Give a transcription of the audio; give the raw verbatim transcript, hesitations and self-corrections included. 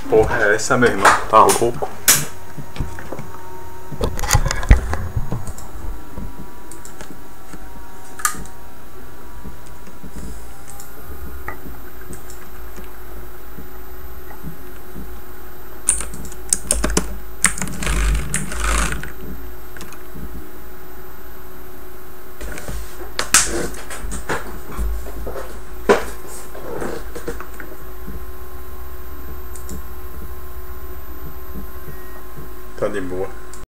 Porra, é essa mesmo. Tá louco? Tá de boa.